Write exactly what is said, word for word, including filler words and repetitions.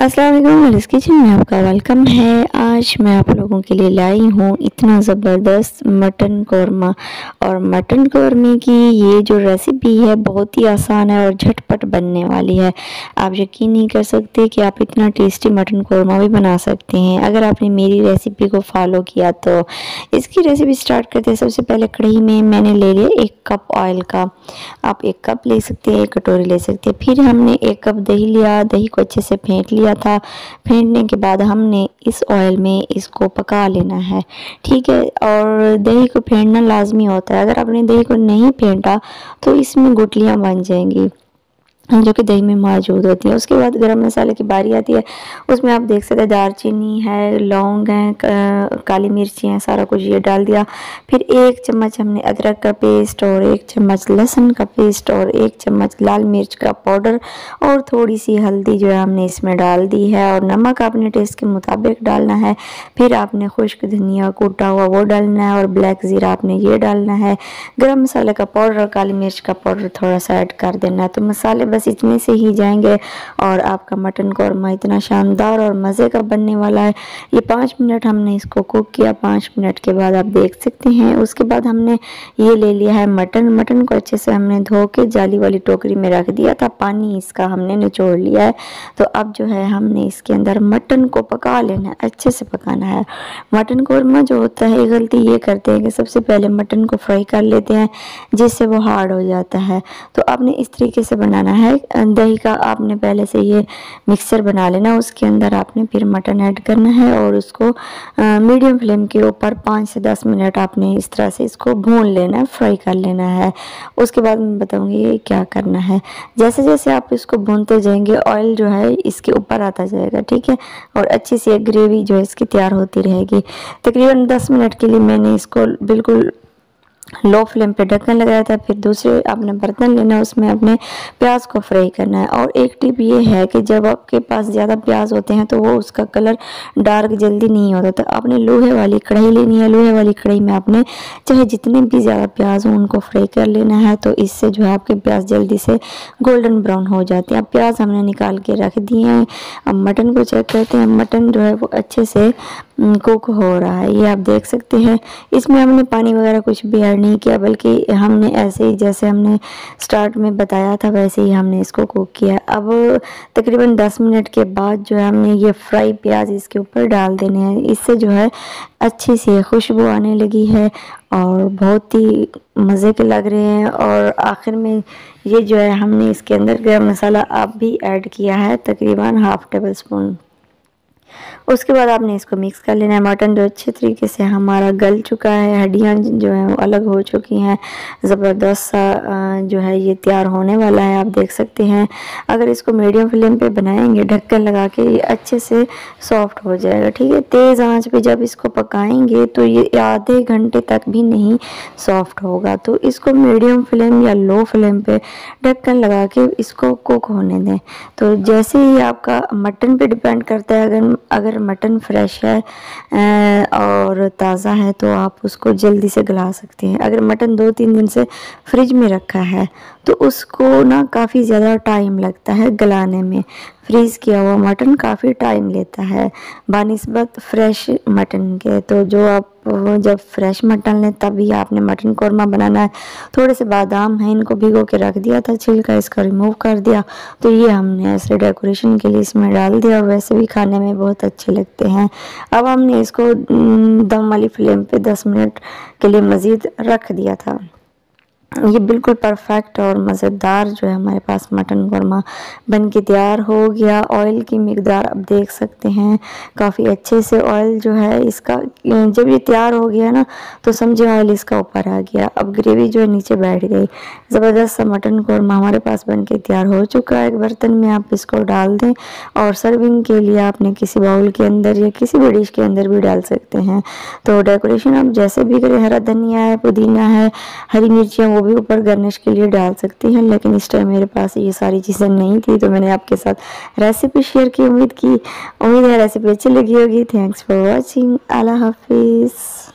अस्सलाम वालेकुम, मलिस किचन में आपका वेलकम है। आज मैं आप लोगों के लिए लाई हूँ इतना ज़बरदस्त मटन कौरमा। और मटन कौरमे की ये जो रेसिपी है बहुत ही आसान है और झटपट बनने वाली है। आप यकीन नहीं कर सकते कि आप इतना टेस्टी मटन कौरमा भी बना सकते हैं अगर आपने मेरी रेसिपी को फॉलो किया तो। इसकी रेसिपी स्टार्ट करते हैं। सबसे पहले कढ़ाई में मैंने ले लिया एक कप ऑयल का। आप एक कप ले सकते हैं, एक कटोरी ले सकते हैं। फिर हमने एक कप दही लिया, दही को अच्छे से फेंट लिया था। फेंटने के बाद हमने इस ऑयल में इसको पका लेना है, ठीक है। और दही को फेंटना लाजमी होता है। अगर आपने दही को नहीं फेंटा तो इसमें गुठलियाँ बन जाएंगी जो कि दही में मौजूद होती है। उसके बाद गरम मसाले की बारी आती है। उसमें आप देख सकते हैं दालचीनी है, लौंग है, काली मिर्ची है, सारा कुछ ये डाल दिया। फिर एक चम्मच हमने अदरक का पेस्ट और एक चम्मच लहसुन का पेस्ट और एक चम्मच लाल मिर्च का पाउडर और थोड़ी सी हल्दी जो है हमने इसमें डाल दी है। और नमक आपने टेस्ट के मुताबिक डालना है। फिर आपने खुश्क धनिया कूटा हुआ वो डालना है और ब्लैक ज़ीरा आपने ये डालना है। गरम मसाले का पाउडर और काली मिर्च का पाउडर थोड़ा सा ऐड कर देना है। तो मसाले बस इतने से ही जाएंगे और आपका मटन कौरमा इतना शानदार और मज़े का बनने वाला है। ये पाँच मिनट हमने इसको कुक किया। पाँच मिनट के बाद आप देख सकते हैं। उसके बाद हमने ये ले लिया है मटन। मटन को अच्छे से हमने धो के जाली वाली टोकरी में रख दिया था। पानी इसका हमने निचोड़ लिया है। तो अब जो है हमने इसके अंदर मटन को पका लेना है, अच्छे से पकाना है। मटन कौरमा जो होता है गलती ये करते हैं कि सबसे पहले मटन को फ्राई कर लेते हैं जिससे वो हार्ड हो जाता है। तो आपने इस तरीके से बनाना है। दही का आपने पहले से ये मिक्सचर बना लेना। उसके अंदर आपने फिर मटन ऐड करना है और उसको मीडियम फ्लेम के ऊपर पाँच से दस मिनट आपने इस तरह से इसको भून लेना है, फ्राई कर लेना है। उसके बाद मैं बताऊंगी क्या करना है। जैसे जैसे आप इसको भूनते जाएंगे ऑयल जो है इसके ऊपर आता जाएगा, ठीक है। और अच्छी सी एक ग्रेवी जो है इसकी तैयार होती रहेगी। तकरीबन दस मिनट के लिए मैंने इसको बिल्कुल लो फ्लेम पे ढक्कन लगाया था। फिर दूसरे आपने बर्तन लेना है, उसमें अपने प्याज को फ्राई करना है। और एक टिप ये है कि जब आपके पास ज़्यादा प्याज होते हैं तो वो उसका कलर डार्क जल्दी नहीं होता। तो आपने लोहे वाली कढ़ाई लेनी है। लोहे वाली कढ़ाई में आपने चाहे जितने भी ज़्यादा प्याज हों उनको फ्राई कर लेना है। तो इससे जो है आपके प्याज जल्दी से गोल्डन ब्राउन हो जाते हैं। अब प्याज हमने निकाल के रख दिए हैं। अब मटन को चेक करते हैं। मटन जो है वो अच्छे से कुक हो रहा है, ये आप देख सकते हैं। इसमें हमने पानी वगैरह कुछ भी ऐड नहीं किया, बल्कि हमने ऐसे ही जैसे हमने स्टार्ट में बताया था वैसे ही हमने इसको कुक किया। अब तकरीबन दस मिनट के बाद जो है हमने ये फ्राई प्याज इसके ऊपर डाल देने हैं। इससे जो है अच्छी सी खुशबू आने लगी है और बहुत ही मज़े के लग रहे हैं। और आखिर में ये जो है हमने इसके अंदर गरम मसाला अब भी ऐड किया है, तकरीबन हाफ टेबल स्पून। उसके बाद आपने इसको मिक्स कर लेना है। मटन जो अच्छे तरीके से हमारा गल चुका है, हड्डियाँ जो हैं वो अलग हो चुकी हैं। ज़बरदस्त सा जो है ये तैयार होने वाला है, आप देख सकते हैं। अगर इसको मीडियम फ्लेम पे बनाएंगे ढक्कन लगा के ये अच्छे से सॉफ्ट हो जाएगा, ठीक है। तेज़ आंच पे जब इसको पकाएंगे तो ये आधे घंटे तक भी नहीं सॉफ्ट होगा। तो इसको मीडियम फ्लेम या लो फ्लेम पे ढक्कन लगा के इसको कुक होने दें। तो जैसे ही आपका मटन पे डिपेंड करता है। अगर अगर मटन फ्रेश है और ताज़ा है तो आप उसको जल्दी से गला सकते हैं। अगर मटन दो तीन दिन से फ्रिज में रखा है तो उसको ना काफ़ी ज़्यादा टाइम लगता है गलाने में। फ्रीज़ किया हुआ मटन काफ़ी टाइम लेता है बानिस्बत फ्रेश मटन के। तो जो आप जब फ्रेश मटन लें तभी आपने मटन कौरमा बनाना है। थोड़े से बादाम हैं, इनको भिगो के रख दिया था, छिलका इसका रिमूव कर दिया। तो ये हमने ऐसे डेकोरेशन के लिए इसमें डाल दिया और वैसे भी खाने में बहुत अच्छे लगते हैं। अब हमने इसको दम वाली फ्लेम पे दस मिनट के लिए मज़ीद रख दिया था। ये बिल्कुल परफेक्ट और मज़ेदार जो है हमारे पास मटन कौरमा बन के तैयार हो गया। ऑयल की मिकदार आप देख सकते हैं, काफ़ी अच्छे से ऑयल जो है इसका जब ये तैयार हो गया ना तो समझे ऑयल इसका ऊपर आ गया। अब ग्रेवी जो है नीचे बैठ गई। ज़बरदस्त सा मटन कौरमा हमारे पास बन के तैयार हो चुका है। एक बर्तन में आप इसको डाल दें और सर्विंग के लिए आपने किसी बाउल के अंदर या किसी भी डिश के अंदर भी डाल सकते हैं। तो डेकोरेशन आप जैसे भी करें, हरा धनिया है, पुदीना है, हरी मिर्चियाँ वो भी ऊपर गार्निश के लिए डाल सकती हैं। लेकिन इस टाइम मेरे पास ये सारी चीज़ें नहीं थी तो मैंने आपके साथ रेसिपी शेयर की। उम्मीद की उम्मीद है रेसिपी अच्छी लगी होगी। Thanks for watching. अल्लाह हाफिज़।